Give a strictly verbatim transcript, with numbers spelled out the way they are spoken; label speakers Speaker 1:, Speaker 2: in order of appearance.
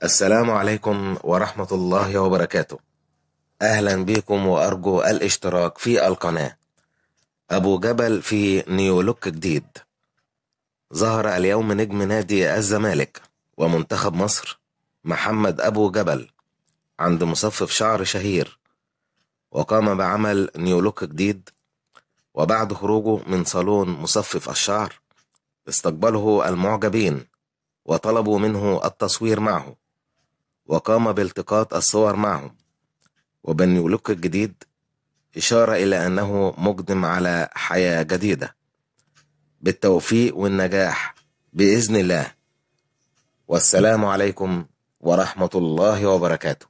Speaker 1: السلام عليكم ورحمة الله وبركاته. أهلا بكم وأرجو الاشتراك في القناة. أبو جبل في نيو لوك جديد. ظهر اليوم نجم نادي الزمالك ومنتخب مصر محمد أبو جبل عند مصفف شعر شهير، وقام بعمل نيو لوك جديد. وبعد خروجه من صالون مصفف الشعر استقبله المعجبين وطلبوا منه التصوير معه، وقام بالتقاط الصور معهم. وبالنيو لوك الجديد إشارة إلى أنه مقدم على حياة جديدة. بالتوفيق والنجاح بإذن الله، والسلام عليكم ورحمة الله وبركاته.